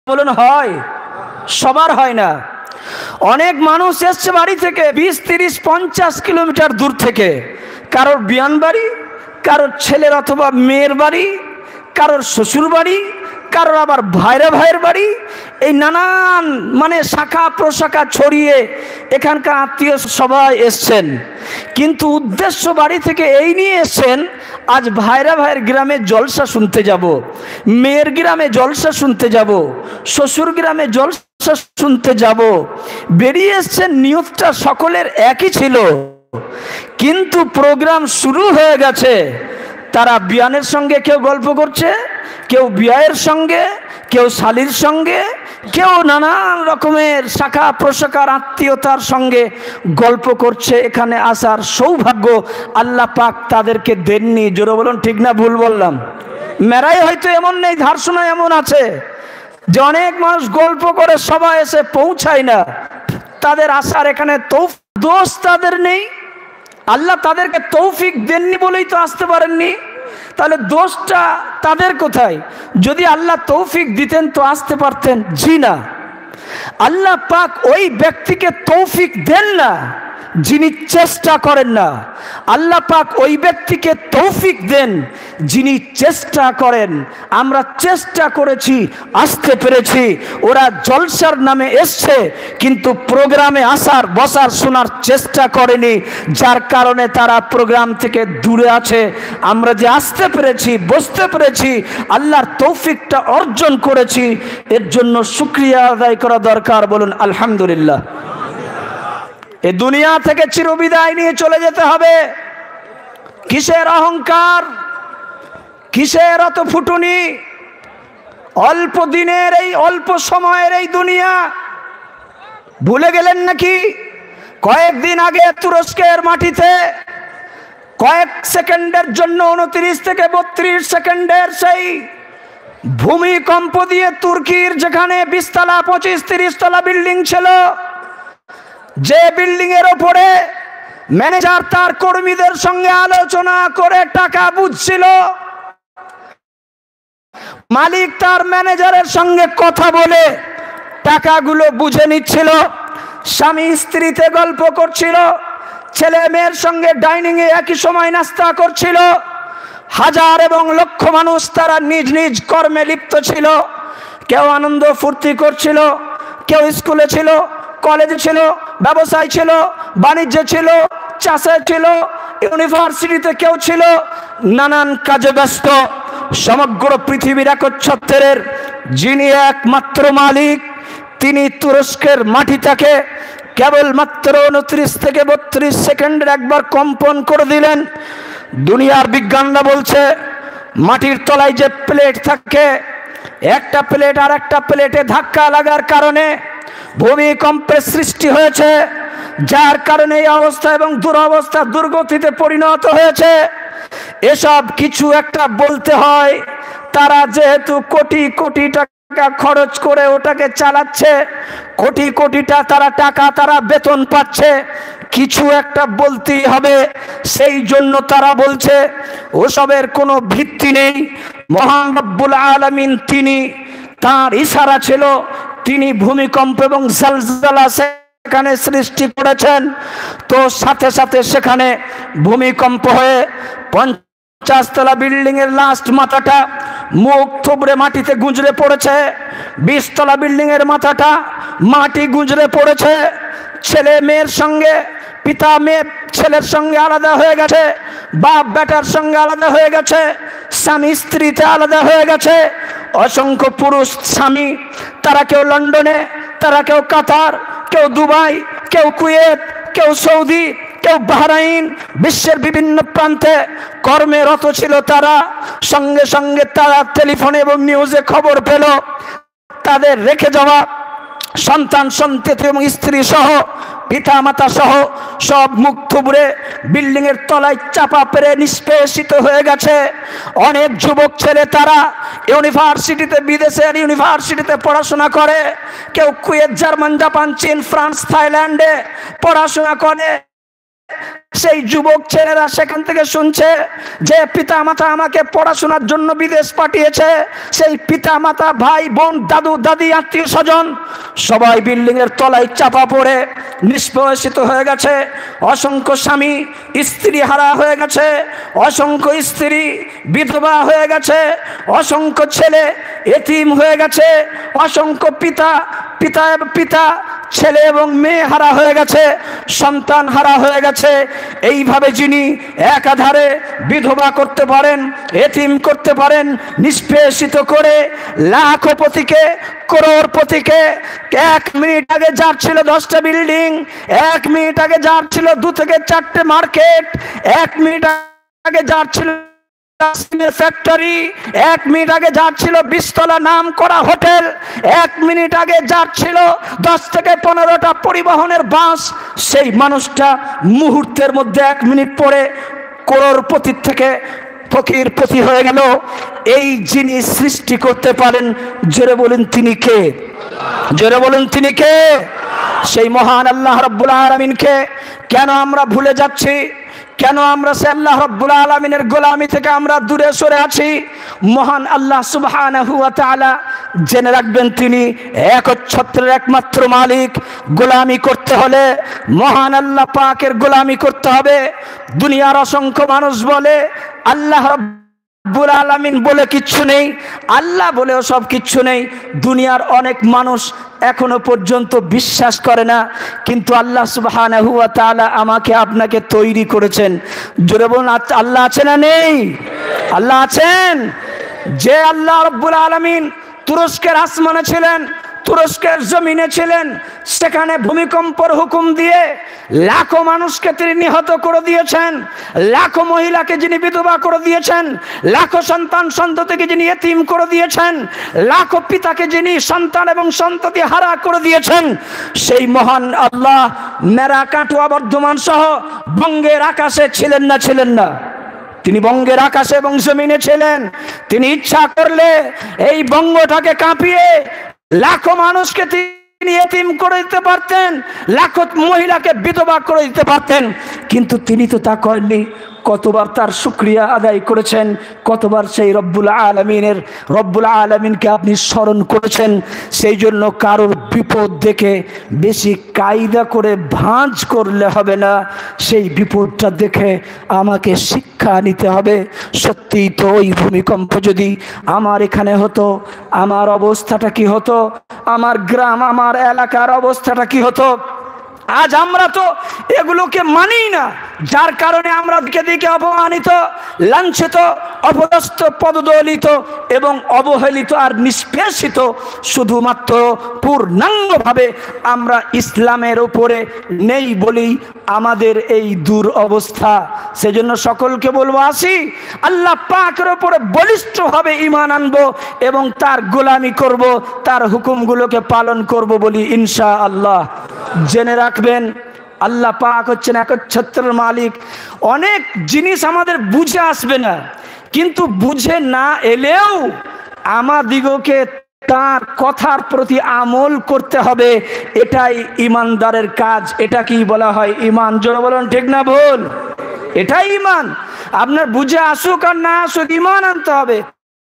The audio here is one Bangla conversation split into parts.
বলুন হয়? সবার হয় না। অনেক মানুষ এসছে বাড়ি থেকে 20, 30, 50 কিলোমিটার দূর থেকে, কারোর বিয়ান বাড়ি, কারোর ছেলের অথবা মেয়ের বাড়ি, কারোর শ্বশুর বাড়ি, কারোর আবার ভাইয়ের বাড়ি, এই নানান মানে শাখা প্রশাখা ছড়িয়ে এখানকার আত্মীয় সবাই এসছেন। কিন্তু উদ্দেশ্য বাড়ি থেকে এই নিয়ে এসছেন, আজ ভাইয়ের গ্রামে জলসা শুনতে যাব, মেয়ের গ্রামে জলসা শুনতে যাব, শ্বশুর গ্রামে জলসা শুনতে যাব। বেরিয়ে এসছেন, নিয়তটা সকলের একই ছিল, কিন্তু প্রোগ্রাম শুরু হয়ে গেছে। তারা বিয়ানের সঙ্গে কেউ গল্প করছে, কেউ বিয়ের সঙ্গে, কেউ শালির সঙ্গে, কেউ নানান রকমের শাখা প্রশাখার আত্মীয়তার সঙ্গে গল্প করছে। এখানে আসার সৌভাগ্য আল্লাহ পাক তাদেরকে দেননি। জোরে বলুন ঠিক না ভুল বললাম? মেরাই হয়তো এমন নেই, ধারসোনা এমন আছে যে অনেক মানুষ গল্প করে সবাই এসে পৌঁছায় না। তাদের আসার এখানে দোষ তাদের নেই, আল্লাহ তাদেরকে তৌফিক দেননি বলেই তো আসতে পারেননি। তাহলে দোষটা তাদের কোথায়? যদি আল্লাহ তৌফিক দিতেন তো আসতে পারতেন? জি না, আল্লাহ পাক ওই ব্যক্তিকে তৌফিক দেন না যিনি চেষ্টা করেন না। আল্লাহ পাক ওই ব্যক্তিকে তৌফিক দেন যিনি চেষ্টা করেন। আমরা চেষ্টা করেছি, আসতে পেরেছি। ওরা জলসার নামে এসছে, কিন্তু প্রোগ্রামে আসার, বসার, শোনার চেষ্টা করেনি, যার কারণে তারা প্রোগ্রাম থেকে দূরে আছে। আমরা যে আসতে পেরেছি, বসতে পেরেছি, আল্লাহর তৌফিকটা অর্জন করেছি, এর জন্য শুকরিয়া আদায় করা দরকার। বলুন আলহামদুলিল্লাহ। এ দুনিয়া থেকে চিরবিদায় নিয়ে চলে যেতে হবে। কিসের অহংকার, কিসের অত ফুটুনি? অল্প দিনের এই অল্প সময়ের এই দুনিয়া ভুলে গেলেন নাকি? কয়েকদিন আগে তুরস্কের মাটিতে কয়েক সেকেন্ডের জন্য 29 থেকে 32 সেকেন্ডের সেই ভূমিকম্প দিয়ে তুর্কির যেখানে 20 তলা 25-30 তলা বিল্ডিং ছিল, যে বিল্ডিং এর উপরে ম্যানেজার তার কর্মীদের সঙ্গে আলোচনা করে টাকা বুঝছিল, মালিক তার ম্যানেজারের সঙ্গে কথা বলে টাকাগুলো বুঝে নিচ্ছিল, স্বামী স্ত্রীতে গল্প করছিল, ছেলে মেয়ের সঙ্গে ডাইনিং এ একই সময় নাস্তা করছিল, হাজার এবং লক্ষ মানুষ তারা নিজ নিজ কর্মে লিপ্ত ছিল। কেউ আনন্দ ফুর্তি করছিল, কেউ স্কুলে ছিল, কলেজে ছিল, ব্যবসায় ছিল, বাণিজ্যে ছিল, চাষে ছিল, ইউনিভার্সিটিতে কেউ ছিল, নানান কাজে ব্যস্ত। সমগ্র পৃথিবীর একচ্ছত্রের যিনি একমাত্র মালিক, তিনি তুরস্কের মাটিটাকে কেবলমাত্র 29 থেকে 32 সেকেন্ডের একবার কম্পন করে দিলেন। দুনিয়ার বিজ্ঞানরা বলছে, মাটির তলায় যে প্লেট থাকে, একটা প্লেট আর একটা প্লেটে ধাক্কা লাগার কারণে ভূমিকম্পের সৃষ্টি হয়েছে, যার কারণে এই অবস্থা এবং দুরবস্থা, দুর্গতিতে পরিণত হয়েছে। এসব কিছু একটা বলতে হয়। তারা যেহেতু কোটি কোটি টাকা খরচ করে ওটাকে চালাচ্ছে, কোটি কোটিটা তারা বেতন পাচ্ছে, কিছু একটা বলতেই হবে। সেই জন্য তারা বলছে ওসবের কোনো ভিত্তি নেই। মহান রব্বুল আলামিন তিনি, তার ইশারা ছিল, তিনি ভূমিকম্প এবং জালজালা সেখানে সৃষ্টি করেছেন। তো সাথে সাথে সেখানে ভূমিকম্প হয়ে 50 তলা বিল্ডিং এর লাস্ট মাথাটা মুখ থুবড়ে মাটিতে গুঁজরে পড়েছে, 20 তলা বিল্ডিং এর মাথাটা মাটি গুঁজরে পড়েছে। ছেলে মেয়ের সঙ্গে, পিতা মেয়ে ছেলের সঙ্গে আলাদা হয়ে গেছে, বাপ বেটার সঙ্গে আলাদা হয়ে গেছে, স্বামী স্ত্রীতে আলাদা হয়ে গেছে। অসংখ্য পুরুষ স্বামী, তারা কেউ লন্ডনে, তারা কেউ কাতার, কেউ দুবাই, কেউ কুয়েত, কেউ সৌদি, কেউ বাহরাইন, বিশ্বের বিভিন্ন প্রান্তে কর্মরত ছিল। তারা সঙ্গে সঙ্গে তারা টেলিফোনে এবং নিউজে খবর পেল তাদের রেখে যাওয়া সন্তান সন্ততি এবং স্ত্রী সহ, পিতা মাতা সহ সব মুখ থুবড়ে বিল্ডিং এর তলায় চাপা পেরে নিষ্পেষিত হয়ে গেছে। অনেক যুবক ছেলে তারা ইউনিভার্সিটিতে, বিদেশের ইউনিভার্সিটিতে পড়াশোনা করে, কেউ কুয়েত, জার্মান, জাপান, চীন, ফ্রান্স, থাইল্যান্ডে পড়াশোনা করে, সেই যুবক ছেলেরা সেখান থেকে শুনছে যে পিতা মাতা আমাকে পড়াশোনার জন্য বিদেশ পাঠিয়েছে। সেই পিতা মাতা, ভাই বোন, দাদু দাদি, আত্মীয় স্বজন সবাই বিল্ডিং এর তলায় চাপা পড়ে নিষ্পেষিত হয়ে গেছে। অসংখ্য স্বামী স্ত্রী হারা হয়ে গেছে, অসংখ্য স্ত্রী বিধবা হয়ে গেছে, অসংখ্য ছেলে এতিম হয়ে গেছে, অসংখ্য পিতা ছেলে এবং মেয়ে হারা হয়ে গেছে, সন্তান হারা হয়ে গেছে। এইভাবে যিনি একাধারে বিধবা করতে পারেন, এতিম করতে পারেন, নিষ্পেষিত করে লাখপতিকে, করোড়পতিকে, 1 মিনিট আগে যার ছিল 10টা বিল্ডিং, 1 মিনিট আগে যার ছিল 2 থেকে 4টে মার্কেট, 1 মিনিট আগে যার ছিল ফ্যাক্টরি, 1 মিনিট আগে যার ছিল 20 তলা নাম করা হোটেল, 1 মিনিট আগে যার ছিল 10 থেকে 15টা পরিবহনের বাস, সেই মানুষটা মুহূর্তের মধ্যে 1 মিনিট পরে করোড়পতি থেকে ফকিরপতি হয়ে গেল। এই যিনি সৃষ্টি করতে পারেন, জোরে বলেন তিনি কে? জোরে বলেন তিনি কে? সেই মহান আল্লাহ রাব্বুল আলামিনকে কেন আমরা ভুলে যাচ্ছি? কেন আমরা সে আল্লাহ রাব্বুল আলামিনের গোলামি থেকে আমরা দূরে সরে আছি? মহান আল্লাহ সুবহানাহু ওয়া তাআলা, জেনে রাখবেন তিনি একচ্ছত্রের একমাত্র মালিক। গোলামি করতে হলে মহান আল্লাহ পাকের গোলামি করতে হবে। দুনিয়ার অসংখ্য মানুষ বলে আল্লাহ রাব্বুল আলামিন বলে কিচ্ছু নেই, আল্লাহ বলেও সব কিচ্ছু নেই। দুনিয়ার অনেক মানুষ এখনো পর্যন্ত বিশ্বাস করে না, কিন্তু আল্লাহ সুবহানাহু ওয়া তাআলা আমাকে আপনাকে তৈরি করেছেন। জোরে বলুন আল্লাহ আছে না নেই? আল্লাহ আছেন। যে আল্লাহ রাব্বুল আলামিন তুরস্কের আসমানে ছিলেন, তুরস্কের জমিনে ছিলেন, সেখানে ভূমিকম্পর হুকুম দিয়ে লাখো মানুষকে তিনি নিহত করে দিয়েছেন, লাখো মহিলাকে যিনি বিধবা করে দিয়েছেন, লাখো সন্তান সন্ততিকে যিনি এতিম করে দিয়েছেন, লাখো পিতাকে যিনি সন্তান এবং সন্ততি হারা করে দিয়েছেন, সেই মহান আল্লাহ মেরা কাটুয়া বর্ধমান সহ বঙ্গের আকাশে ছিলেন না? ছিলেন না? তিনি বঙ্গের আকাশে এবং জমিনে ছিলেন। তিনি ইচ্ছা করলে এই বঙ্গটাকে কাঁপিয়ে লাখো মানুষকে তিনি এতিম করে দিতে পারতেন, লাখো মহিলাকে বিধবা করে দিতে পারতেন, কিন্তু তিনি তো তা করেননি। কতবার তার শুকরিয়া আদায় করেছেন, কতবার সেই রব্বুল আলামিনকে আপনি স্মরণ করেছেন। সেই জন্য কারোর বিপদ দেখে বেশি কায়দা করে ভাঁজ করলে হবে না, সেই বিপদটা দেখে আমাকে শিক্ষা নিতে হবে। সত্যিই তো ওই ভূমিকম্প যদি আমার এখানে হতো, আমার অবস্থাটা কি হতো? আমার গ্রাম, আমার এলাকার অবস্থাটা কি হতো? আজ আমরা তো এগুলোকে মানি না, যার কারণে আমরা দিকে অপমানিত, লাঞ্ছিত, অপদস্থ, পদদলিত এবং অবহেলিত আর নিষ্পেষিত। শুধুমাত্র পূর্ণাঙ্গভাবে আমরা ইসলামের উপরে নেই বলেই আমাদের এই দূর অবস্থা। সেজন্য সকলকে বলবো, আসি আল্লাহ পাকের উপরে বলিষ্ঠভাবে ঈমান আনবো এবং তার গোলামি করব, তার হুকুমগুলোকে পালন করব বলি ইনশাআল্লাহ। জেনে রাখবেন আল্লাহ পাক হচ্ছেন একচ্ছত্রের মালিক। অনেক জিনিস আমাদের বুঝে আসবে না, কিন্তু বুঝে না এলেও আমাদিগকে তার কথার প্রতি আমল করতে হবে। এটাই ইমানদারের কাজ। এটা কি বলা হয়? ঈমান। জোরে বলুন ঠিক না ভুল? এটাই ঈমান। আপনার বুঝে আসুক আর না আসুক, ঈমান আনতে হবে।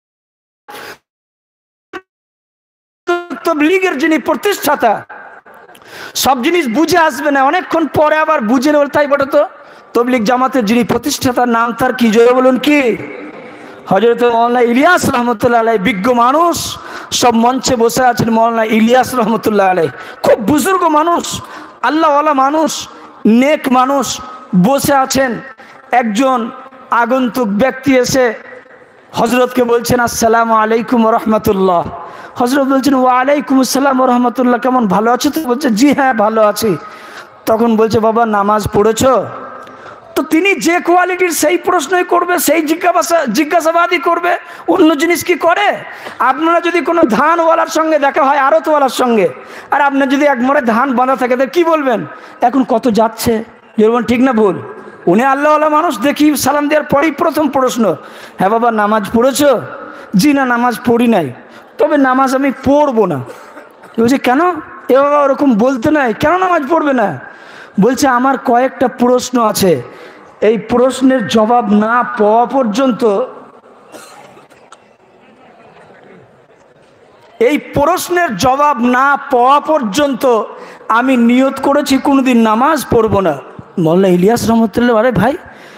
তাবলীগের যিনি প্রতিষ্ঠাতা, সব জিনিস বুঝে আসবে না, অনেকক্ষণ পরে আবার বুঝে নেবে। তাই বটে তো, তাবলীগ জামাতের যিনি প্রতিষ্ঠাতার নাম তার কি? জোরে বলুন কি? হযরত মাওলানা ইলিয়াস রহমতুল্লাহ আলাইহি। বিজ্ঞ মানুষ, সব মঞ্চে বসে আছেন মাওলানা ইলিয়াস রহমতুল্লাহ আলাইহি। খুব বুজুর্গ মানুষ, আল্লাহওয়ালা মানুষ, নেক মানুষ বসে আছেন। একজন আগন্তুক ব্যক্তি এসে হযরতকে বলছেন, আসসালামু আলাইকুম ওয়া রাহমাতুল্লাহ। হযরত বলছেন, ওয়া আলাইকুম আসসালাম ওয়া রাহমাতুল্লাহ, কেমন, ভালো আছো তো? বলছে, জি হ্যাঁ ভালো আছি। তখন বলছে, বাবা নামাজ পড়েছো? তো তিনি যে কোয়ালিটির সেই প্রশ্নই করবে, সেই জিজ্ঞাসাবাদই করবে, অন্য জিনিস কি করে? আপনারা যদি কোনো ধানওয়ালার সঙ্গে দেখা হয়, আড়তওয়ালার সঙ্গে, আর আপনার যদি এক মোড়ে ধান বাঁধা থাকে, তাহলে কি বলবেন? এখন কত যাচ্ছে? বলবেন ঠিক না ভুল? উনি আল্লাহওয়ালা মানুষ, দেখি সালাম দেওয়ার পরেই প্রথম প্রশ্ন, হ্যাঁ বাবা নামাজ পড়েছো? জি না, নামাজ পড়ি নাই, তবে নামাজ আমি পড়বো না। বলছি কেন? এ বাবা ওরকম বলতে নাই, কেন নামাজ পড়বে না? বলছে আমার কয়েকটা প্রশ্ন আছে, এই প্রশ্নের জবাব না পাওয়া পর্যন্ত, এই প্রশ্নের জবাব না পাওয়া পর্যন্ত আমি নিয়ত করেছি কোনোদিন নামাজ পড়বো না। মৌলানা ইলিয়াস রহমতুল্লাহ, আরে ভাই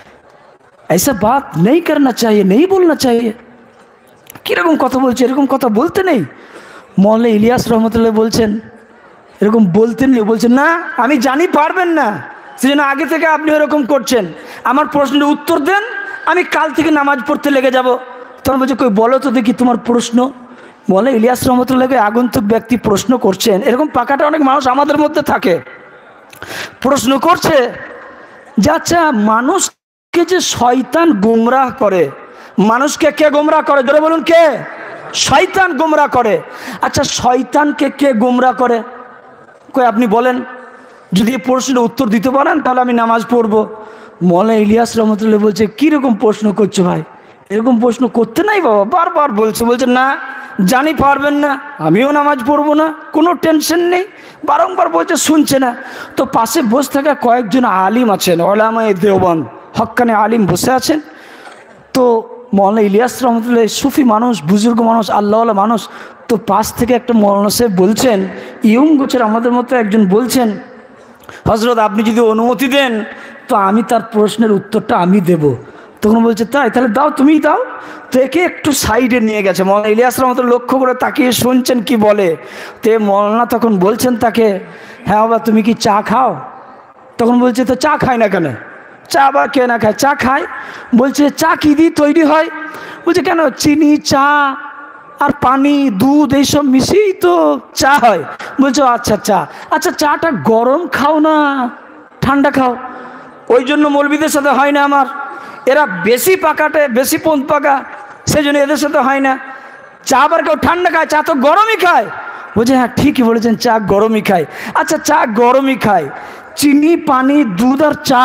ऐसा बात नहीं करना चाहिए, नहीं बोलना चाहिए। কীরকম কথা বলছে, এরকম কথা বলতে নেই। মৌলানা ইলিয়াস রহমতুল্লাহ বলছেন এরকম বলতে নেই। বলছেন না, আমি জানি পারবেন না, সেজন্য আগে থেকে আপনি এরকম করছেন। আমার প্রশ্নের উত্তর দেন, আমি কাল থেকে নামাজ পড়তে লেগে যাব। তখন বলছে কই বলো তো দেখি তোমার প্রশ্ন। মৌলানা ইলিয়াস রহমতুল্লাহকে আগন্তুক ব্যক্তি প্রশ্ন করছেন, এরকম পাকাটা অনেক মানুষ আমাদের মধ্যে থাকে। প্রশ্ন করছে যে আচ্ছা, মানুষকে যে শয়তান গুমরাহ করে, মানুষকে কে গুমরাহ করে? ধরে বলুন কে? শয়তান গুমরাহ করে। আচ্ছা, শয়তানকে কে গুমরাহ করে? কই আপনি বলেন, যদি এই প্রশ্নের উত্তর দিতে পারেন তাহলে আমি নামাজ পড়বো। মৌলানা ইলিয়াস রহমতুল্লাহ বলছে কীরকম প্রশ্ন করছো ভাই, এরকম প্রশ্ন করতে নাই বাবা। বারবার বলছে না জানি পারবেন না, আমিও নামাজ পড়বো না, কোনো টেনশন নেই। বারংবার বলছে, শুনছে না। তো পাশে বসে থাকা কয়েকজন আলিম আছেন, ওলামায়ে দেওবন্দ, হক্কানি আলিম বসে আছেন। তো মৌলানা ইলিয়াস রহমতুল্লাহ সুফি মানুষ, বুজুর্গ মানুষ, আল্লাহওয়ালা মানুষ। তো পাশ থেকে একটা মৌলানা সাহেব বলছেন, ইয়ং গোছের আমাদের মতো একজন বলছেন, হজরত আপনি যদি অনুমতি দেন তো আমি তার প্রশ্নের উত্তরটা আমি দেব। তখন বলছে তাই, তাহলে দাও, তুমিই দাও। তো একে একটু সাইডে নিয়ে গেছে। মৌলানা ইলিয়াস রহমতুল্লাহ লক্ষ্য করে তাকিয়ে শুনছেন কি বলে। তো মৌলানা তখন বলছেন তাকে, হ্যাঁ বাবা তুমি কি চা খাও? তখন বলছে তো চা খাই না কেন? চা আবার কে না খায়? চা খায়। বলছে চা কি দিয়ে তৈরি হয়? বলছে কেন, চিনি, চা আর পানি, দুধ এইসব মিশিয়েই তো চা হয়। বলছো আচ্ছা চা, আচ্ছা চাটা গরম খাও না ঠান্ডা খাও? ওই জন্য মৌলবীদের সাথে হয় না আমার, এরা বেশি পাকাটে, বেশি পন্থ পাকা, সেই জন্য এদের সাথে হয় না। চা আবার কেউ ঠান্ডা খায়? চা তো গরমই খায়। বলছে হ্যাঁ ঠিকই বলেছেন, চা গরমই খায়। আচ্ছা চা গরমই খায়, চিনি, পানি, দুধ আর চা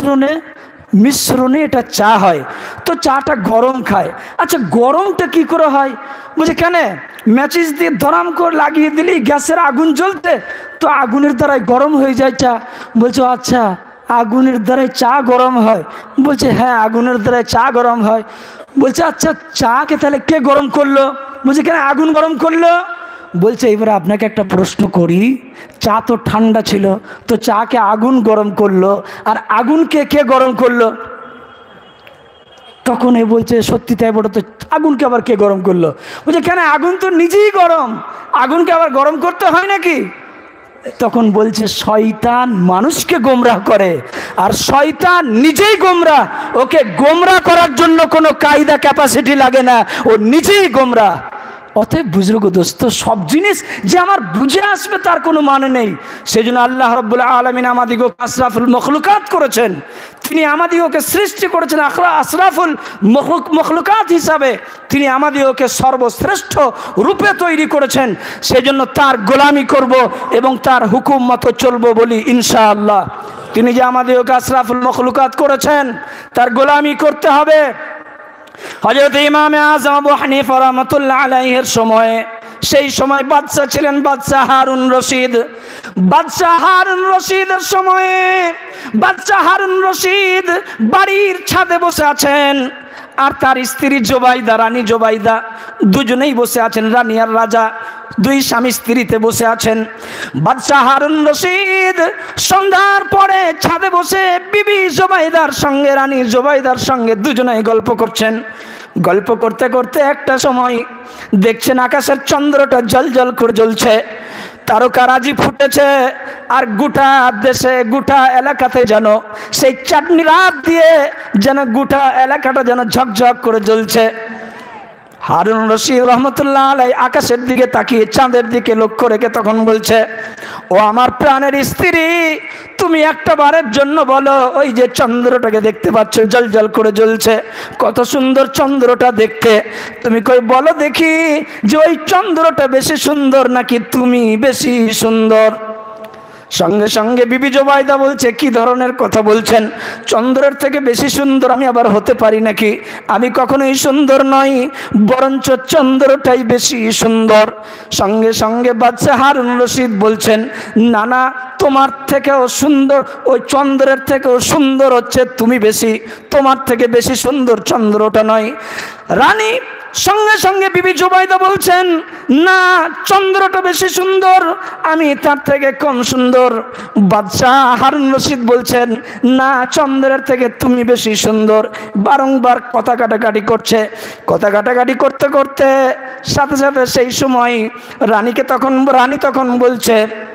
মিশ্রণে এটা চা হয়, তো চাটা গরম খায়। আচ্ছা গরমটা কি করে হয়? বলছে কেন, ম্যাচিস দিয়ে ধরাম করে লাগিয়ে দিলি গ্যাসের আগুন জ্বলতে, তো আগুনের দ্বারাই গরম হয়ে যায় চা। বলছো আচ্ছা আগুনের দ্বারাই চা গরম হয়? বলছে হ্যাঁ আগুনের দ্বারাই চা গরম হয়। বলছে আচ্ছা চাকে তাহলে কে গরম করলো? বলছে কেন, আগুন গরম করলো। বলছে এবারে আপনাকে একটা প্রশ্ন করি, চা তো ঠান্ডা ছিল, তো চাকে আগুন গরম করলো, আর আগুনকে কে গরম করলো? তখন এ বলছে সত্যি তাই বলো তো, আগুনকে আবার কে গরম করলো? বলছে কেন, আগুন তো নিজেই গরম, আগুনকে আবার গরম করতে হয় নাকি? তখন বলছে শয়তান মানুষকে গোমরাহ করে, আর শয়তান নিজেই গোমরাহ, ওকে গোমরাহ করার জন্য কোনো কায়দা ক্যাপাসিটি লাগে না, ও নিজেই গোমরাহ। অতএব বুজুর্গ দোস্ত, সব জিনিস যে আমার বুঝে আসবে তার কোনো মানে নেই। সেই জন্য আল্লাহ রাব্বুল আলামিন আমাদিগকে আশরাফুল মখলুকাত করেছেন, তিনি আমাদিগকে সৃষ্টি করেছেন আশরাফুল মখলুকাত হিসাবে, তিনি আমাদিগকে সর্বশ্রেষ্ঠ রূপে তৈরি করেছেন। সেই জন্য তার গোলামি করব এবং তার হুকুম মতো চলবো বলি ইনশাআল্লাহ। তিনি যে আমাদিগকে আশরাফুল মখলুকাত করেছেন, তার গোলামি করতে হবে। হযরত ইমামে আযম আবু হানিফা রাহমাতুল্লাহ আলাইহির সময়ে, সেই সময় বাদশা ছিলেন বাদশা হারুন রশিদ। বাদশা হারুন রশিদের সময়ে বাদশা হারুন রশিদ বাড়ির ছাদে বসে আছেন, আর তার স্ত্রী জোবাইদা, রানী জোবাইদা, দুজনেই বসে আছেন। রানী আর রাজা দুই স্বামী স্ত্রীতে বসে আছেন। বাদশা হারুন রশিদ সন্ধ্যার পরে ছাদে বসে বিবি জোবাইদার সঙ্গে, রানী জোবাইদার সঙ্গে দুজনেই গল্প করছেন। গল্প করতে করতে একটা সময় দেখছেন আকাশের চন্দ্রটা জলজল করে জ্বলছে, তারকারাজি ফুটেছে, আর গোটা দেশে গোটা এলাকাতে যেন সেই চাঁদনি রাত দিয়ে যেন গোটা এলাকাটা যেন ঝকঝক করে জ্বলছে। হারুন রশিদ রহমতুল্লাহ আলাই আকাশের দিকে তাকিয়ে চাঁদের দিকে লক্ষ্য রেখে তখন বলছে, ও আমার প্রাণের স্ত্রী, তুমি একটা বারের জন্য বলো, ওই যে চন্দ্রটাকে দেখতে পাচ্ছ জলজল করে জ্বলছে, কত সুন্দর চন্দ্রটা দেখতে, তুমি কই বলো দেখি যে ওই চন্দ্রটা বেশি সুন্দর নাকি তুমি বেশি সুন্দর? সঙ্গে সঙ্গে বিবি জুবাইদা বলছে, কি ধরনের কথা বলছেন? চন্দ্রের থেকে বেশি সুন্দর আমি আবার হতে পারি নাকি? আমি কখনোই সুন্দর নই, বরঞ্চ চন্দ্রটাই বেশি সুন্দর। সঙ্গে সঙ্গে বাদশা হারুন রশিদ বলছেন, না না, তোমার থেকেও সুন্দর, ওই চন্দ্রের থেকেও সুন্দর হচ্ছে তুমি বেশি, তোমার থেকে বেশি সুন্দর চন্দ্রটা নয়। রানী সঙ্গে সঙ্গে বিবি জুবাইদা বলছেন, না, চন্দ্রটা বেশি সুন্দর, আমি তার থেকে কম সুন্দর। বাদশাহ হারুন রশিদ বলছেন, না, চন্দ্রের থেকে তুমি বেশি সুন্দর। বারংবার কথা কাটাকাটি করছে। কথা কাটাকাটি করতে করতে সাথে সাথে সেই সময় রানী তখন বলছে,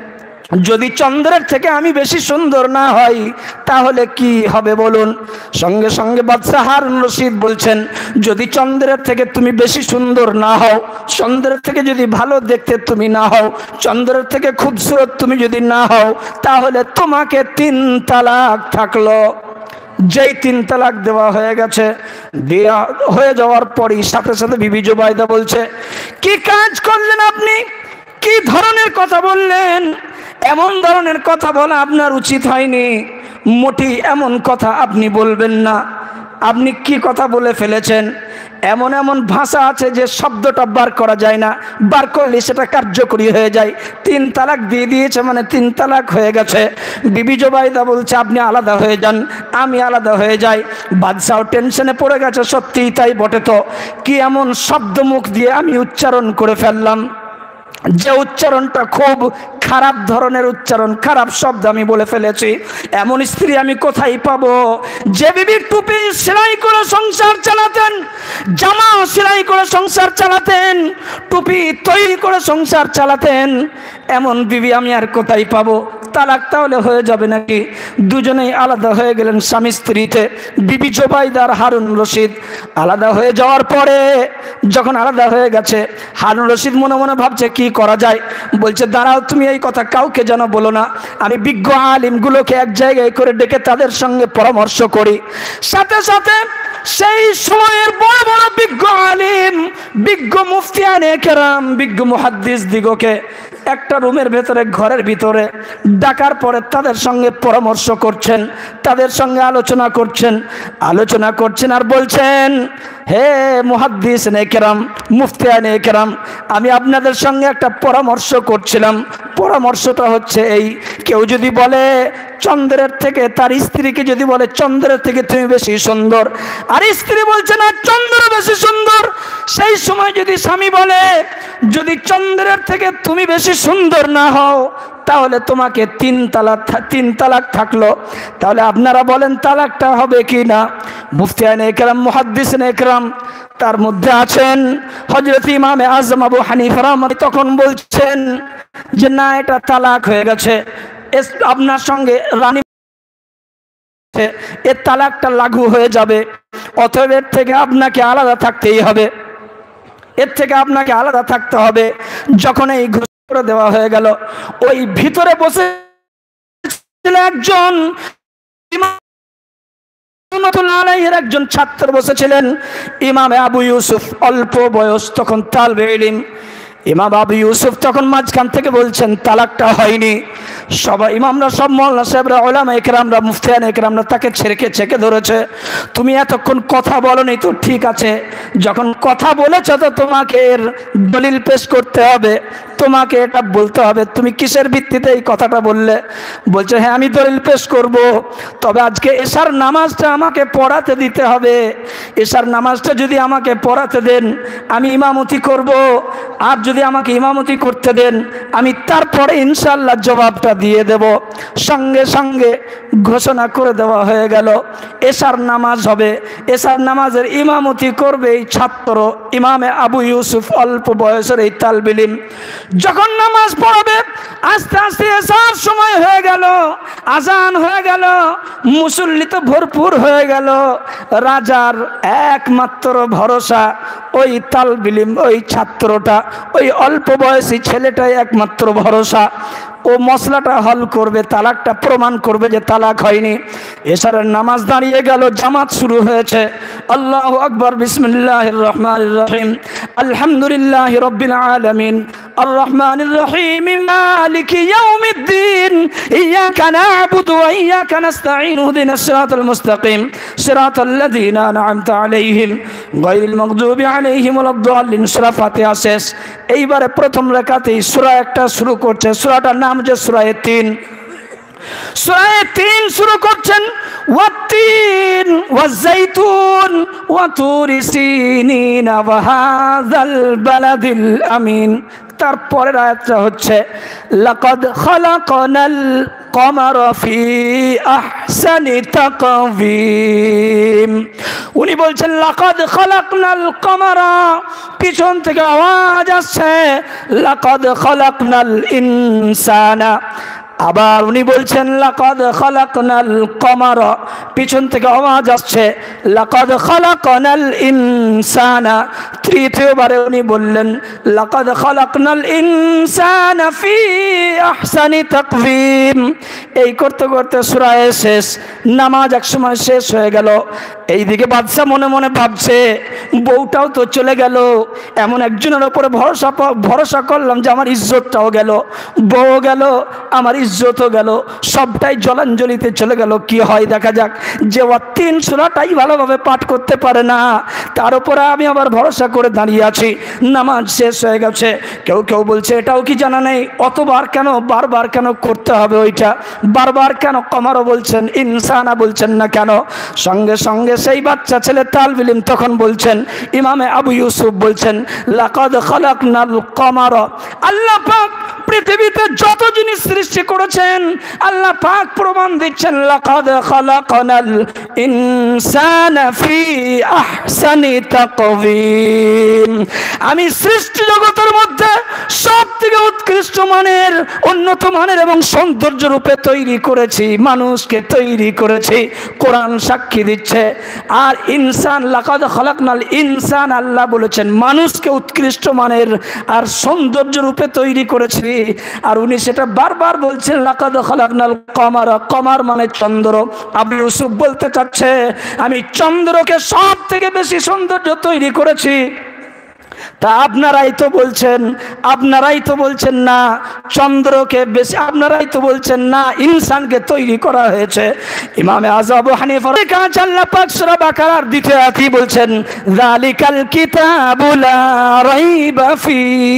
যদি চন্দ্রের থেকে আমি বেশি সুন্দর না হই তাহলে কি হবে বলুন? সঙ্গে সঙ্গে বাদশাহ হারুন রশিদ বলছেন, যদি চন্দ্রের থেকে তুমি বেশি সুন্দর না হও, চন্দ্রের থেকে যদি ভালো দেখতে তুমি না হও, চন্দ্রের থেকে খুবসুরত তুমি যদি না হও, তাহলে তোমাকে 3 তালাক থাকলো। যেই 3 তালাক দেওয়া হয়ে গেছে, দেওয়া হয়ে যাওয়ার পরই সাথে সাথে বিবি জুবাইদা বলছে, কি কাজ করলেন আপনি? কি ধরনের কথা বললেন? এমন ধরনের কথা বলা আপনার উচিত হয়নি, মোটেই এমন কথা আপনি বলবেন না। আপনি কি কথা বলে ফেলেছেন? এমন এমন ভাষা আছে যে শব্দটা বার করা যায় না, বার করলে সেটা কার্যকরী হয়ে যায়। 3 তালাক দিয়ে দিয়েছে মানে 3 তালাক হয়ে গেছে। বিবি জুবাইদা বলছে, আপনি আলাদা হয়ে যান, আমি আলাদা হয়ে যাই। বাদশাহ টেনশনে পড়ে গেছে, সত্যিই তাই বটে তো, কি এমন শব্দ মুখ দিয়ে আমি উচ্চারণ করে ফেললাম, যে উচ্চারণটা খুব খারাপ ধরনের উচ্চারণ, খারাপ শব্দ আমি বলে ফেলেছি। এমন স্ত্রী আমি কোথায় পাবো? যে বিবি টুপি সেলাই করে সংসার চালাতেন, জামা সেলাই করে সংসার চালাতেন, টুপি তৈরি করে সংসার চালাতেন, এমন বিবি আমি আর কোথায় পাবো? তালাক তাহলে হয়ে যাবে নাকি? দুজনেই আলাদা হয়ে গেলেন স্বামী স্ত্রীতে। বিবি জুবাইদা আর হারুন রশিদ আলাদা হয়ে যাওয়ার পরে, যখন আলাদা হয়ে গেছে, হারুন রশিদ মনে মনে ভাবছে কি করা যায়। বলছে, দাঁড়াও, তুমি এই কথা কাউকে যেন বলো না। আমি বিজ্ঞ আলিমগুলোকে এক জায়গায় করে ডেকে তাদের সঙ্গে পরামর্শ করি। সাথে সাথে সেই সময়ের বড় বড় বিজ্ঞ আলিম, বিজ্ঞ মুফতিয়ানে কেরাম, বিজ্ঞ মুহাদ্দিস দিগকে একটা রুমের ভেতরে, ঘরের ভিতরে ডাকার পরে তাদের সঙ্গে পরামর্শ করছেন, তাদের সঙ্গে আলোচনা করছেন আর বলছেন, হে মুহাদ্দিসিনে কেরাম, মুফতিয়ানে কেরাম, আমি আপনাদের সঙ্গে একটা পরামর্শ করছিলাম। পরামর্শটা হচ্ছে এই, কেউ যদি বলে চন্দ্রের থেকে, তার স্ত্রীকে যদি বলে চন্দ্রের থেকে তুমি বেশি সুন্দর, আর স্ত্রী বলছে না চন্দ্র বেশি সুন্দর, সেই সময় যদি স্বামী বলে যদি চন্দ্রের থেকে তুমি বেশি সুন্দর না হও তাহলে তোমাকে 3 তালাক থাকলো, তাহলে আপনারা বলেন তালাকটা হবে কি না? মুফতিয়ানে কেরাম, মুহাদ্দিসিনে কেরাম, তার মধ্যে আছেন হযরত ইমামে আযম আবু হানিফা রাহমাতুল্লাহ, তখন বলছেন যে না, এটা তালাক হয়ে গেছে, আপনার সঙ্গে রানী এর তালাকটা লাগু হয়ে যাবে, অতএব এর থেকে আপনাকে আলাদা থাকতেই হবে, এর থেকে আপনাকে আলাদা থাকতে হবে। যখন এই ঘোষণা করে দেওয়া হয়ে গেল, ওই ভিতরে বসে একজন একজন ছাত্র বসেছিলেন, ইমামে আবু ইউসুফ, অল্প বয়স তখন, তালবে ইলম। ইমাম আবু ইউসুফ তখন মাঝখান থেকে বলছেন তালাকটা হয়নি। সবাই ইমামরা, সব মাওলানা সাহেবরা, উলামা ইকরামরা, মুফতিয়ানে ইকরামরা তাকে ছেঁকে ধরেছে, তুমি এতক্ষণ কথা বলনি তো ঠিক আছে, যখন কথা বলেছ তো তোমাকে এর দলিল পেশ করতে হবে, তোমাকে এটা বলতে হবে, তুমি কিসের ভিত্তিতে এই কথাটা বললে? বলছে, হ্যাঁ আমি দলিল পেশ করব, তবে আজকে এশার নামাজটা আমাকে পড়াতে দিতে হবে। এশার নামাজটা যদি আমাকে পড়াতে দেন আমি ইমামতি করব, আর যদি আমাকে ইমামতি করতে দেন আমি তারপরে ইনশাআল্লাহ জবাবটা দিয়ে দেব। সঙ্গে সঙ্গে ঘোষণা করে দেওয়া হয়ে গেল এশার নামাজ হবে, এশার নামাজের ইমামতি করবে এই ছাত্র ইমামে আবু ইউসুফ, অল্প বয়সের এই তালবে ইলম। যখন নামাজ পড়াবে, আস্তে আস্তে এশার সময় হয়ে গেল, আজান হয়ে গেল, মুসল্লি তো ভরপুর হয়ে গেল। রাজার একমাত্র ভরসা ওই তালবে ইলম, ওই ছাত্রটা, ওই অল্প বয়সী ছেলেটাই একমাত্র ভরসা। ও মশলাটা হল করবে, তালাকটা প্রমাণ করবে যে তালাক হয়নি। এশারের নামাজ দাঁড়িয়ে গেল, জামাত শুরু হয়েছে। আল্লাহু আকবার, বিসমিল্লাহির রহমানির রহিম, আলহামদুলিল্লাহি রাব্বিল আলামিন, আর রহমানির রহিম, মালিকি ইয়াউমিদ্দিন, ইয়াকা না'বুদু ওয়া ইয়াকা নাস্তাঈন, ইহদিনাস সিরাতাল মুস্তাকিম, সিরাতাল্লাযীনা আন'আমতা আলাইহিম গায়রিল মাগদুবি আলাইহিম ওয়ালাদ-দাল্লিন। সূরা ফাতিহা শেষ। এইবারে প্রথম রাকাতেই সূরা একটা শুরু করছে, সূরাটার নাম হচ্ছে সূরা ৩। সূরা ৩ শুরু করছেন ওয়াত-তিন ওয়াজ-যাইতুন ওয়া তুরি সিনিন ওয়া হাযাল বালাদিল আমিন। তারপরের আয়াতটা হচ্ছে লাকাদ খালাকনাল কমারা ফি আহসানি তাকওয়িম। উনি বলছেন লাকাদ খালাকনাল কমারা, পিছন থেকে আওয়াজ আসছে লাকাদ খালাকনাল ইনসানা। আবার উনি বলছেন লাকাদ খালাকনাল কমারা, পিছন থেকে আওয়াজ আসছে লাকাদ খালাকনাল ইনসানা। তৃতীয়বারে উনি বললেন লাকাদ খালাকনাল ইনসানা ফি আহসানি তাকওয়িম। এই করতে করতে সূরা শেষ, নামাজ একসময় শেষ হয়ে গেল। এইদিকে বাদশা মনে মনে ভাবছে বউটাও তো চলে গেল, এমন একজনের ওপরে ভরসা করলাম যে আমার ইজ্জতটাও গেল, বউ গেল, আমার ইজ্জতও গেল, সবটাই জলাঞ্জলিতে চলে গেল। কি হয় দেখা যাক। যে ওয়াত-তিন সূরাটাই ভালোভাবে পাঠ করতে পারে না, তার উপরে আমি আবার ভরসা করে দাঁড়িয়ে আছি। নামাজ শেষ হয়ে গেছে। কেউ কেউ বলছে এটাও কি জানা নেই, অতবার কেন, বারবার কেন করতে হবে ওইটা, বারবার কেন কমারও বলছেন, ইনসানা বলছেন না কেন? সঙ্গে সঙ্গে সেই বাচ্চা ছেলে তালবিল ইলম তখন বলছেন, ইমামে আবু ইউসুফ বলছেন লাকাদ খালাকনাল কমারা। আল্লাহ পাক পৃথিবীতে যত জিনিস সৃষ্টি করেছেন আল্লাহ পাক প্রমাণ দিচ্ছেন লাকাদ খালাকনাল ইনসানা ফি আহসানি তাকওয়িম। আমি সৃষ্টি জগতের মধ্যে সবথেকে উৎকৃষ্ট মানের, উন্নত মানের এবং সৌন্দর্য রূপে তৈরি করেছি, মানুষকে তৈরি করেছি। কোরআন সাক্ষী দিচ্ছে। আর ইনসান, লাকাদ খালাকনাল ইনসান, আল্লাহ বলেছেন মানুষকে উৎকৃষ্ট মানের আর সৌন্দর্য রূপে তৈরি করেছি। আর উনি সেটা বারবার বলছেন লাকাদ খালাকনাল কমারা। কমার মানে চন্দ্র। আবু ইউসুফ বলতে চাচ্ছে আমি চন্দ্রকে সব থেকে বেশি সৌন্দর্য তৈরি করেছি। তা আপনারাই তো বলছেন না চন্দ্রকে বেশি, আপনারাই তো বলছেন না ইনসানকে তৈরি করা হয়েছে। ইমামে আযম আবু হানিফা আল্লাহ পাক সূরা বাকারার দ্বিতীয় আয়াতে বলছেন যালিকাল কিতাবু লা রাইবা ফি,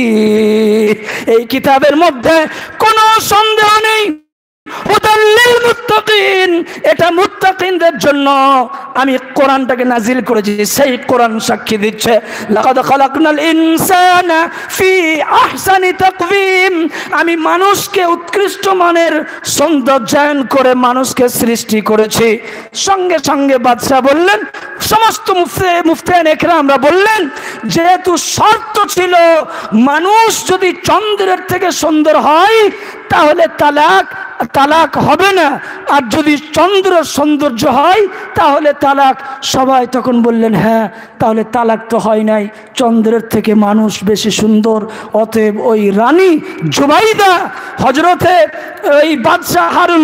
এই কিতাবের মধ্যে কোনো সন্দেহ নেই, হুদাল লিল মুত্তাকিন, এটা মুত্তাকিনদের জন্য আমি কোরআনটাকে নাজিল করেছি। সেই কোরআন সাক্ষী দিচ্ছে লাকাদ খালাকনাল ইনসানা ফি আহসানি তাকওয়িম, আমি মানুষকে উৎকৃষ্ট মানের সৌন্দর্যায়ন করে মানুষকে সৃষ্টি করেছি। সঙ্গে সঙ্গে বাদশা বললেন, সমস্ত মুফতিয়ান ইকরামরা বললেন যেহেতু শর্ত ছিল মানুষ যদি চন্দ্রের থেকে সুন্দর হয় তাহলে তালাক হবে না, আর যদি চন্দ্র সৌন্দর্য হয় তাহলে তালাক। সবাই তখন বললেন হ্যাঁ, তাহলে তালাক তো হয় নাই, চন্দ্রের থেকে মানুষ বেশি সুন্দর। অতএব ওই রানী জুবাইদা হজরতে ওই বাদশাহ হারুন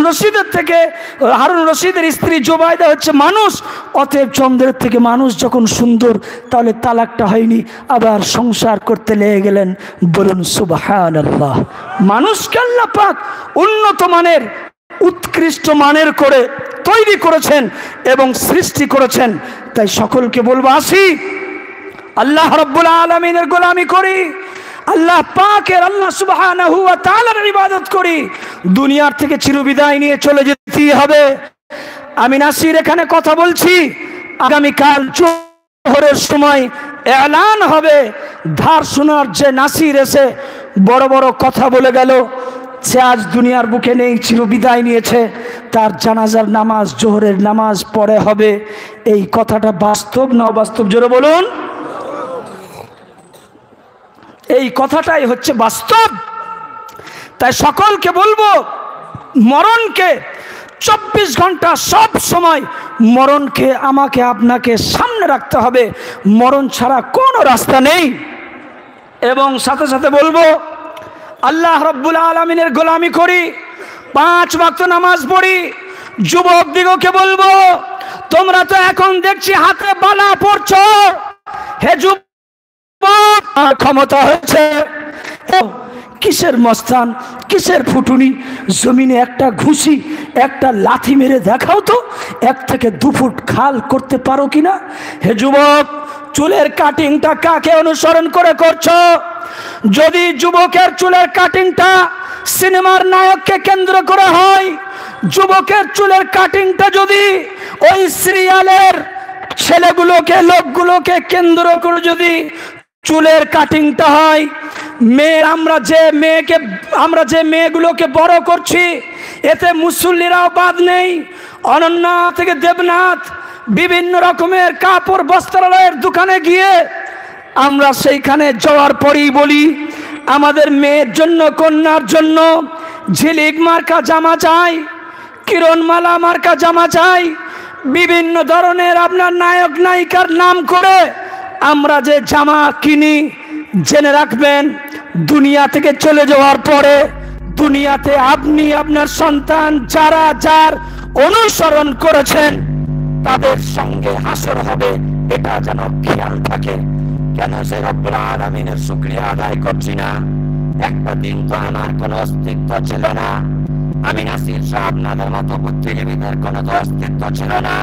রশিদের স্ত্রী জুবাইদা হচ্ছে মানুষ, অতএব চন্দ্রের থেকে মানুষ যখন সুন্দর তাহলে তালাকটা হয়নি। আবার সংসার করতে লেগে গেলেন। বলুন সুবহানাল্লাহ। মানুষকে আল্লাহ পাক উন্নত মানের, উৎকৃষ্ট মানের করে তৈরি করেছেন এবং সৃষ্টি করেছেন। তাই সকলকে বলবো আসি আল্লাহ রাব্বুল আলামিনের গোলামি করি, আল্লাহ পাকের, আল্লাহ সুবহানাহু ওয়া তাআলার ইবাদত করি। দুনিয়ার থেকে চিরবিদায় নিয়ে চলে যেতেই হবে। আমি নাসির এখানে কথা বলছি, আগামীকাল জোহরের সময় এলান হবে। ধার শোনার যে নাসির এসে বড় বড় কথা বলে গেল, সে আজ দুনিয়ার বুকে নেই, চিরবিদায় নিয়েছে। তার জানাজার নামাজ, জোহরের নামাজ পড়ে হবে। এই কথাটা বাস্তব না অবাস্তব? জোরে বলুন। এই কথাটাই হচ্ছে বাস্তব। তাই সকলকে বলবো মরণকে 24 ঘন্টা সব সময় মরণকে আমাকে আপনাকে সামনে রাখতে হবে। মরণ ছাড়া কোনো রাস্তা নেই। এবং সাথে সাথে বলবো আল্লাহ রাব্বুল আলামিনের গোলামি করি, 5 ওয়াক্ত নামাজ পড়ি। যুবক দিগকে বলবো, তোমরা তো এখন দেখছি হাতে বালা পড়ছো, হে যুবক ক্ষমতা হয়েছে, কিসের মস্তান, কিসের ফুটুনি, জমিনে একটা ঘুষি, একটা লাথি মেরে দেখাও তো 1 থেকে 2 ফুট খাল করতে পারো কিনা। হে যুবক, চুলের কাটিংটা কাকে অনুসরণ করে করছো? যদি যুবকের চুলের কাটিংটা সিনেমার নায়ককে কেন্দ্র করে হয়, যুবকের চুলের কাটিংটা যদি ওই সিরিয়ালের ছেলেগুলোকে, লোকগুলোকে কেন্দ্র করে যদি চুলের কাটিংটা হয়, আমরা যে মেয়েগুলোকে বড় করছি, এতে মুসল্লিরাও বাদ নেই। অনন্যা থেকে দেবনাথ বিভিন্ন রকমের কাপড় বস্ত্রালয়ের দোকানে গিয়ে আমরা সেইখানে যাওয়ার পরেই বলি, আমাদের মেয়ের জন্য, কন্যার জন্য ঝিলিক মার্কা জামা চাই, কিরণমালা মার্কা জামা চাই। বিভিন্ন ধরনের আপনার নায়ক নায়িকার নাম করে আমরা যে জামা কিনি, জেনে রাখবেন দুনিয়া থেকে চলে যাওয়ার পরে দুনিয়াতে আপনি, আপনার সন্তান, যারা যার অনুসরণ করেছেন তাদের সঙ্গে হাসর হবে, এটা যেন খেয়াল থাকে। কেন সে রব্বুল আলামিনের শুকরিয়া আদায় করছি না? একটা দিন তো আমার কোনো অস্তিত্ব ছিল না, আমি নাসির শাহ আপনাদের মতো বুদ্ধিজীবীদের কোনো তো অস্তিত্ব ছিল না।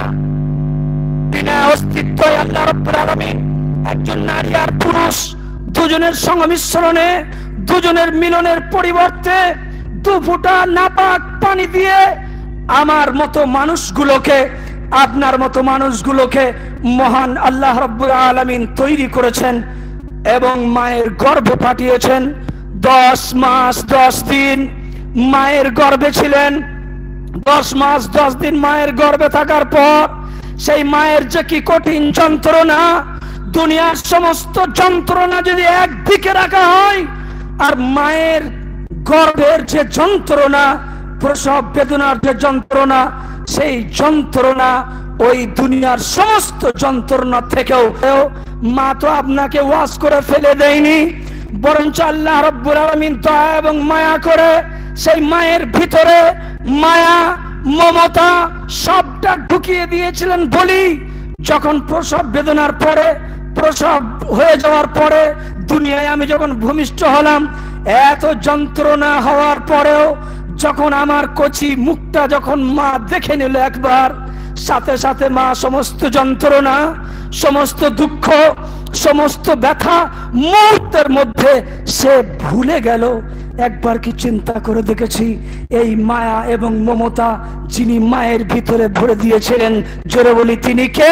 বিনা অস্তিত্ব আল্লাহ রব্বুল আলামিন একজন নারী আর পুরুষ দুজনের সংমিশ্রণে, দুজনের মিলনের পরিবর্তে 2 ফোঁটা নাপাক পানি দিয়ে আমার মতো মানুষগুলোকে, আপনার মতো মানুষগুলোকে মহান আল্লাহ রাব্বুল আলামিন তৈরি করেছেন এবং মায়ের গর্ভে পাঠিয়েছেন। 10 মাস 10 দিন মায়ের গর্ভে ছিলেন। 10 মাস 10 দিন মায়ের গর্ভে থাকার পর সেই মায়ের যে কি কঠিন যন্ত্রণা, দুনিয়ার সমস্ত যন্ত্রণা যদি একদিকে রাখা হয়, আর মায়ের গর্ভের যে যন্ত্রণা, প্রসব বেদনার যে যন্ত্রণা, সেই যন্ত্রণা ওই দুনিয়ার সমস্ত যন্ত্রণা থেকেও মা তো আপনাকে ওয়াজ করে ফেলে দেয়নি, বরঞ্চ আল্লাহ রাব্বুল আলামিন দয়া এবং মায়া করে সেই মায়ের ভিতরে মায়া, মমতা সবটা ঢুকিয়ে দিয়েছিলেন। বলি, যখন প্রসব বেদনার পরে, প্রসব হয়ে যাওয়ার পরে দুনিয়ায় আমি যখন ভূমিষ্ঠ হলাম, এত যন্ত্রণা হওয়ার পরেও যখন আমার কচি মুখটা যখন মা দেখে নিল একবার, সাথে সাথে মা সমস্ত যন্ত্রণা, সমস্ত দুঃখ, সমস্ত ব্যথা মুহূর্তের মধ্যে সে ভুলে গেল। একবার কি চিন্তা করে দেখেছি এই মায়া এবং মমতা যিনি মায়ের ভিতরে ভরে দিয়েছিলেন, জোরে বলি তিনি কে?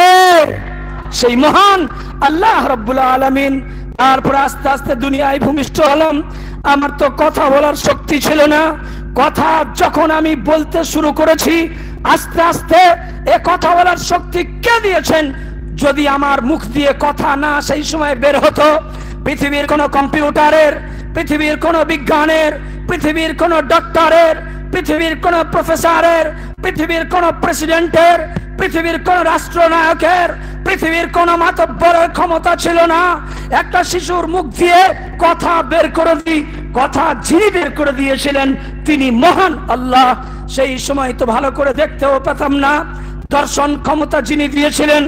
সেই মহান আল্লাহ রাব্বুল আলামিন। তারপর আস্তে আস্তে দুনিয়ায় ভূমিষ্ঠ হলাম। আমার তো কথা বলার শক্তি ছিল না। কথা যখন আমি বলতে শুরু করেছি, আস্তে আস্তে এ কথা বলার শক্তি কে দিয়েছেন? যদি আমার মুখ দিয়ে কথা না সেই সময় বের হতো, পৃথিবীর কোন কম্পিউটারের, পৃথিবীর কোন বিজ্ঞানের, পৃথিবীর কোন ডক্টরের, পৃথিবীর কোন প্রফেসরের, পৃথিবীর কোন প্রেসিডেন্টের, পৃথিবীর কোন রাষ্ট্রনায়কের, পৃথিবীর কোন মাতব্বরের ক্ষমতা ছিল না একটা শিশুর মুখ দিয়ে কথা বের করে দিই। কথা যিনি বের করে দিয়েছিলেন তিনি মহান আল্লাহ। সেই সময় তো ভালো করে দেখতেও পেতাম না। দর্শন ক্ষমতা যিনি দিয়েছিলেন,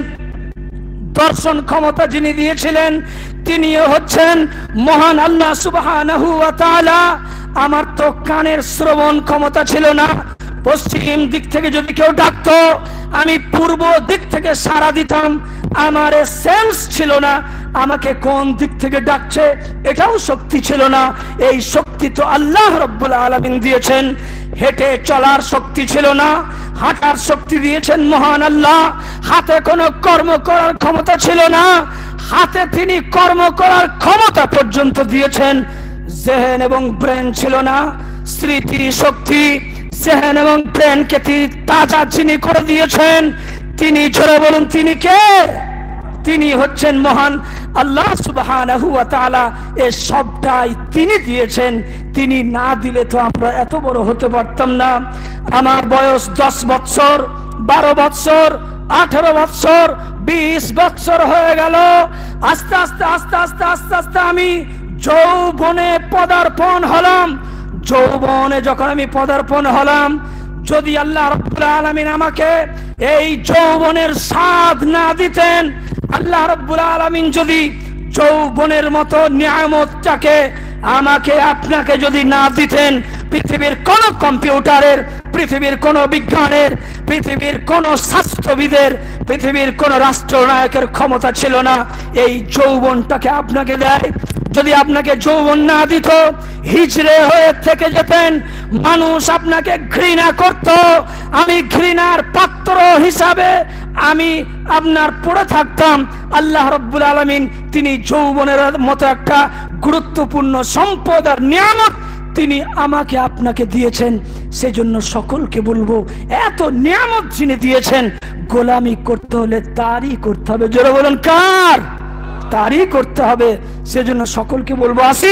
দর্শন ক্ষমতা যিনি দিয়েছিলেন তিনিও হচ্ছেন মহান আল্লাহ সুবহানাহু ওয়া তাআলা। আমার তো কানের শ্রবণ ক্ষমতা ছিল না। পশ্চিম দিক থেকে যদি কেউ ডাকতো, আমি পূর্ব দিক থেকে সাড়া দিতাম। আমার সেন্স ছিল না আমাকে কোন দিক থেকে ডাকছে, এটাও শক্তি ছিল না। এই শক্তি তো আল্লাহ রাব্বুল আলামিন দিয়েছেন। হেঁটে চলার শক্তি ছিল না, হাঁটার শক্তি দিয়েছেন মহান আল্লাহ। হাতে কোনো কর্ম করার ক্ষমতা ছিল না, হাতে তিনি কর্ম করার ক্ষমতা পর্যন্ত দিয়েছেন। জেহেন এবং ব্রেন ছিল না, স্মৃতি শক্তি, জেহেন এবং ব্রেনকে তিনি তাজা যিনি করে দিয়েছেন, তিনি জোরে বলুন তিনি কে? তিনি হচ্ছেন মহান আল্লাহ সুবহানাহু ওয়া তাআলা। এই সবটাই তিনি দিয়েছেন। তিনি না দিলে তো আমরা এত বড় হতে পারতাম না। আমার বয়স 10 বছর, 12 বছর, 18 বছর, 20 বছর হয়ে গেল। আস্তে আস্তে আস্তে আস্তে আস্তে আস্তে আমি যৌবনে পদার্পণ হলাম। যৌবনে যখন আমি পদার্পণ হলাম, যদি আল্লাহ রাব্বুল আলামিন আমাকে এই যৌবনের স্বাদ না দিতেন, আল্লাহ রাব্বুল আলামিন যদি যৌবনের মতো নিয়ামতটাকে আমাকে আপনাকে যদি না দিতেন, পৃথিবীর কোন কম্পিউটারের, পৃথিবীর কোন বিজ্ঞানের, পৃথিবীর কোন স্বাস্থ্যবিদের, পৃথিবীর কোন রাষ্ট্রনায়কের ক্ষমতা ছিল না এই যৌবনটাকে আপনাকে দেয়। যদি আপনাকে যৌবন না দিত, হিজড়ে হয়ে থেকে যেতেন, মানুষ আপনাকে ঘৃণা করত, আমি ঘৃণার পাত্র হিসাবে আমি আপনার পড়ে থাকতাম। আল্লাহ রাব্বুল আলামিন তিনি যৌবনের মতো একটা গুরুত্বপূর্ণ সম্পদ আর নিয়ামত তিনি আমাকে আপনাকে দিয়েছেন। সেজন্য সকলকে বলবো, এত নিয়ামত যিনি দিয়েছেন, গোলামি করতে হলে তারই করতে হবে। জোরে বলেন কার? তারই করতে হবে। সেজন্য সকলকে বলবো, আসি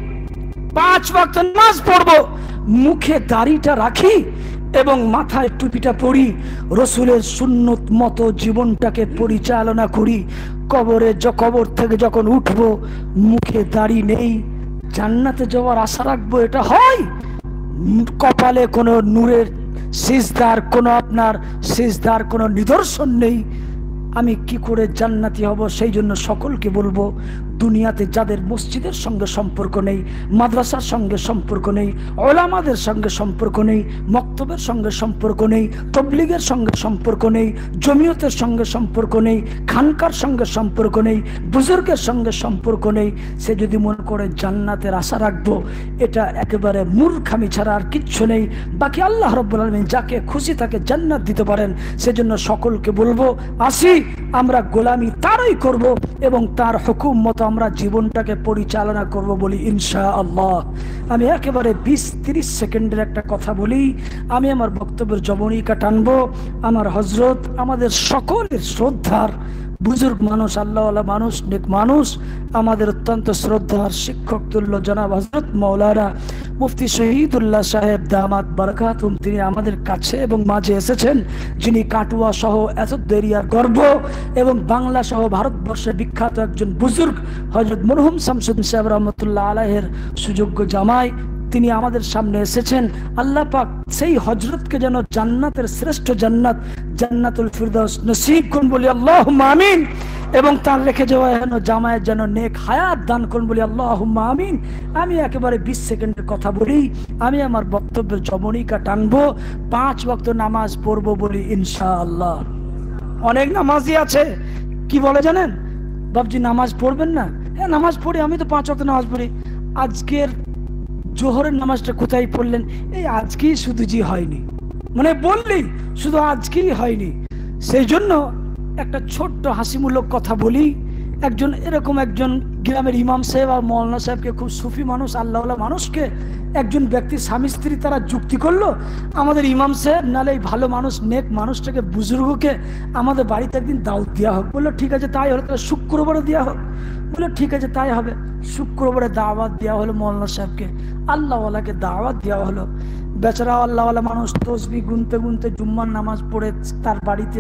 5 ওয়াক্ত নামাজ পড়বো, মুখে দাড়িটা রাখি এবং মাথায় টুপিটা পরি, রসুলের সুন্নত মতো জীবনটাকে পরিচালনা করি। কবর থেকে যখন উঠবো, মুখে দাড়ি নেই, জান্নাতে যাওয়ার আশা রাখবো, এটা হয়? কপালে কোনো নূরের সিজদার কোনো নিদর্শন নেই, আমি কি করে জান্নাতি হব? সেই জন্য সকলকে বলবো, দুনিয়াতে যাদের মসজিদের সঙ্গে সম্পর্ক নেই, মাদ্রাসার সঙ্গে সম্পর্ক নেই, ওলামাদের সঙ্গে সম্পর্ক নেই, মক্তবের সঙ্গে সম্পর্ক নেই, তবলিগের সঙ্গে সম্পর্ক নেই, জমিয়তের সঙ্গে সম্পর্ক নেই, খানকার সঙ্গে সম্পর্ক নেই, বুজুর্গের সঙ্গে সম্পর্ক নেই, সে যদি মনে করে জান্নাতের আশা রাখবো, এটা একেবারে মূর্খামি ছাড়া আর কিচ্ছু নেই। বাকি আল্লাহ রাব্বুল আলামিন যাকে খুশি তাকে জান্নাত দিতে পারেন। সেজন্য সকলকে বলবো, আসি আমরা গোলামি তারই করব এবং তার হুকুম মতো আমরা জীবনটাকে পরিচালনা করব বলি ইনশাআল্লাহ। আমি একেবারে 20-30 সেকেন্ডের একটা কথা বলি, আমি আমার বক্তব্যের জবনিকা টানবো। আমার হযরত, আমাদের সকলের শ্রদ্ধার বুজুর্গ মানুষ, আল্লাহওয়ালা মানুষ, নেক মানুষ, আমাদের অত্যন্ত শ্রদ্ধার শিক্ষক তুল্য জনাব হযরত মাওলানা মুফতি শহীদুল্লাহ সাহেব দামাত বারাকাতুহুম, তিনি আমাদের কাছে এবং মাঝে এসেছেন, যিনি কাটুয়া সহ এসদ এরিয়ার গর্ব এবং বাংলা সহ ভারতবর্ষের বিখ্যাত একজন বুজুর্গ হযরত মরহুম শামসুদ্দিন সাহেব রহমতুল্লাহ আলাইহির সুযোগ্য জামাই, তিনি আমাদের সামনে এসেছেন। আল্লাহ পাক সেই হযরতকে যেন জান্নাতের শ্রেষ্ঠ জান্নাত, জান্নাতুল ফিরদাউস নসিব করুন বলি আল্লাহুম্মা আমিন, এবং তার রেখে যাওয়া জামায়ের যেন নেক হায়াত দান করুন বলি আল্লাহুম্মা আমিন। আমি একেবারে 20 সেকেন্ডের কথা বলি, আমি আমার বক্তব্যের জবনিকা টানবো, 5 ওয়াক্ত নামাজ পড়বো বলি ইনশাআল্লাহ। অনেক নামাজি আছে কি বলে জানেন, বাবজি নামাজ পড়বেন না? হ্যাঁ নামাজ পড়ি, আমি তো 5 ওয়াক্ত নামাজ পড়ি। আজকের জোহরের নামাজটা কোথায় পড়লেন? এই আজকেই শুধু জি হয়নি, মানে বললি শুধু আজকেই হয়নি। সেই জন্য একটা ছোট্ট হাসিমূলক কথা বলি। এরকম একজন গ্রামের ইমাম সাহেব আর মৌলানা সাহেবকে, খুব সুফি মানুষ, আল্লাহওয়ালা মানুষকে, একজন ব্যক্তি স্বামী স্ত্রী তারা যুক্তি করলো, আমাদের ইমাম সাহেব নালে এই ভালো মানুষ নেক মানুষটাকে বুজুর্গকে আমাদের বাড়িতে একদিন দাওয়াত দেওয়া হোক। বললো ঠিক আছে তাই হলো, তাহলে শুক্রবারে দেওয়া হোক। বললো ঠিক আছে তাই হবে। শুক্রবারে দাওয়াত দেওয়া হলো মৌলানা সাহেবকে, আল্লাহওয়ালাকে দাওয়াত দেওয়া হলো। বেচারা আল্লাহওয়ালা মানুষ তসবিহ গুনতে গুনতে জুম্মার নামাজ পড়ে তার বাড়িতে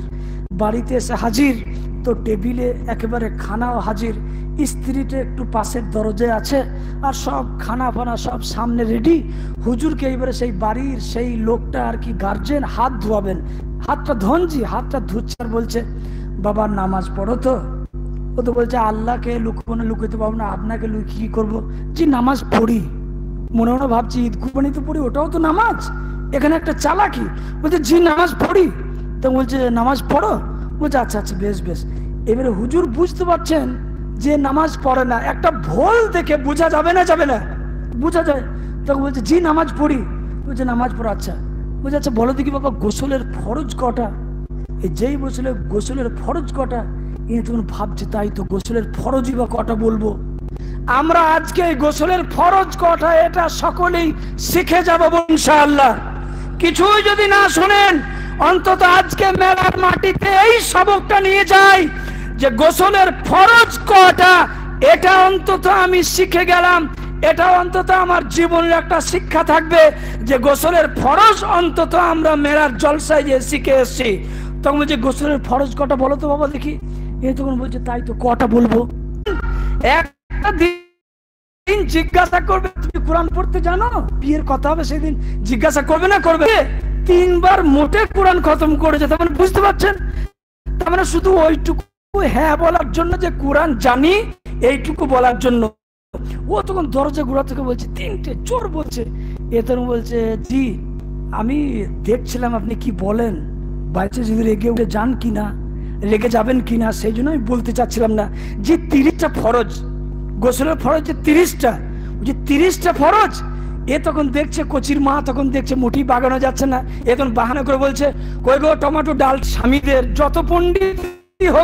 এসে হাজির, তো টেবিলে একেবারে খানাও হাজির, স্ত্রীটা একটু পাশের দরজায় আছে, আর সব খানা ফানা সব সামনে রেডি। হুজুরকে এইবারে সেই বাড়ির সেই লোকটা আর কি গার্জেন হাত ধোয়াবেন, হাতটা ধুচ্ছে আর বলছে, বাবা নামাজ পড়ো তো? ও তো বলছে আল্লাহকে লুকাতে পারবো না, আপনাকে কি করবো? জি নামাজ পড়ি। মনে মনে ভাবছি ঈদ কুরবানি তো পড়ি, ওটাও তো নামাজ, এখানে একটা চালাকি। বলছে জি নামাজ পড়ি। তো বলছে নামাজ পড়ো? বলছে আচ্ছা আচ্ছা বেশ। এবারে হুজুর বুঝতে পারছেন যে নামাজ পড়ে না, একটা ভুল দেখে বোঝা যাবে না বোঝা যায়। তখন বলছে জি নামাজ পড়ি। বলছে নামাজ পড়ো, আচ্ছা। বলছে আচ্ছা বলো দেখি বাবা গোসলের ফরজ কটা? এই যেই বলছিল গোসলের ফরজ কটা, ইনি তখন ভাবছে তাই তো, গোসলের ফরজই বা কটা বলবো। আমরা আজকে গোসলের ফরজ কটা এটা সকলেই শিখে যাবো ইনশাআল্লাহ। কিছুই যদি না শুনেন, অন্তত আজকে মেলার মাটিতে এই সবকটা নিয়ে যাই যে গোসলের ফরজ কটা, এটা অন্তত আমি শিখে গেলাম। এটা অন্তত আমার জীবনের একটা শিক্ষা থাকবে যে গোসলের ফরজ অন্তত আমরা মেলার জলসায় যে শিখে এসেছি। তখন বলছে গোসলের ফরজ কটা বলো তো বাবা দেখি। এ তখন বলছে তাই তো, কটা বলবো? একটা জিজ্ঞাসা করবে তুমি কোরআন পড়তে জানো, বিয়ের কথা হবে সেদিন জিজ্ঞাসা করবে না করবে? 3 বার মোটে কোরআন খতম করেছে, তার মানে বুঝতে পারছেন, তার মানে শুধু ওইটুকু হ্যাঁ বলার জন্য যে কোরআন জানি এইটুকু বলার জন্য। ও তখন দরজা গোড়া থেকে বলছে 3টে চোর বলছে। এ তখন বলছে জি আমি দেখছিলাম আপনি কি বলেন, বাইচে যদি রেগে উঠে যান কিনা, রেগে যাবেন কিনা, সেই জন্য আমি বলতে চাচ্ছিলাম না। যে 30টা ফরজ, গোসলের ফরজ যে 30টা, যে 30টা ফরজ। এ তখন দেখছে, কচির মা তখন দেখছে মোটেই বাগানো যাচ্ছে না, এ তখন বাহানা করে বলছে কই গো টমেটো ডাল। স্বামীদের যত পণ্ডিত হোক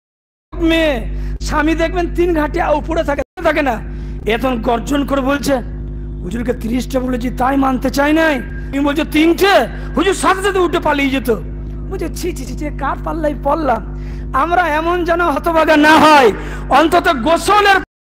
মেয়ে, স্বামী দেখবেন 3 ঘাটে উপরে থাকে না। এখন গর্জন করে বলছে হুজুরকে 30টা বলেছি তাই মানতে চাই নাই, তুমি বলছো 3টে। হুজুর সাথে সাথে উঠে পালিয়ে যেত। বুঝে ছি ছি ছি, কার পাল্লাই পড়লাম আমরা। এমন যেন হতভাগা না হয়, অন্তত গোসলের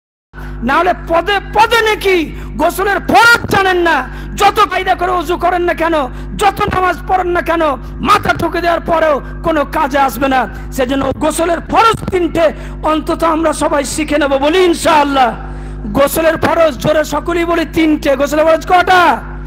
না হলে পদে পদে নাকি গোসলের ফরজ জানেন না, যত কায়দা করে ওযু করেন না কেন, যত নামাজ পড়েন না কেন, মাথা ঠুকে দেওয়ার পরেও কোনো কাজে আসবে না। সেজন্য গোসলের ফরজ 3টে অন্তত আমরা সবাই শিখে নেব, বলি ইনশাআল্লাহ। গোসলের ফরজ জোরে সকলেই বলি 3টে। গোসলের ফরজ কটা?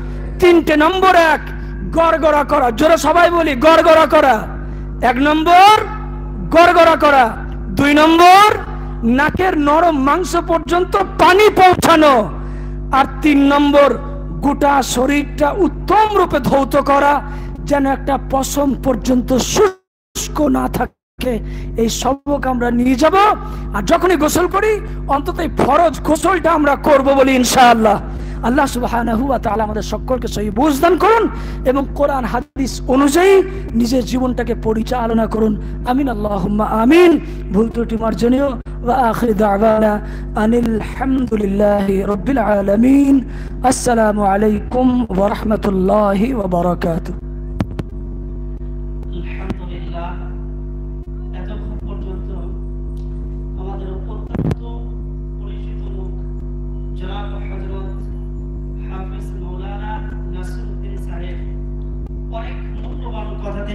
3টে। নম্বর 1 গড়গড়া করা, জোরে সবাই বলি গড়গড়া করা। 1 নম্বর গড়গড়া করা। 2 নম্বর নাকের নরম মাংস পর্যন্ত পানি পৌঁছানো। আর 3 নম্বর গোটা শরীরটা উত্তম রূপে ধৌত করা, যেন একটা পশম পর্যন্ত শুষ্ক না থাকে। এই সবক আমরা নিয়ে যাব। আর যখনই গোসল করি অন্তত এই ফরজ গোসলটা আমরা করব বলি ইনশাআল্লাহ। আল্লাহ সুবহানাহু ওয়া তাআলা আমাদের সকলকে সহি বুঝ দান করুন এবং কোরআন হাদিস অনুযায়ী নিজের জীবনটাকে পরিচালনা করুন। আমিন আল্লাহুম্মা আমিন। ভুল ত্রুটি মার্জনীয়। ওয়া আখির দাওয়ানা আনিল হামদুলিল্লাহি রাব্বিল আলামিন। আসসালামু আলাইকুম ওয়া রাহমাতুল্লাহি ওয়া বারাকাতুহু।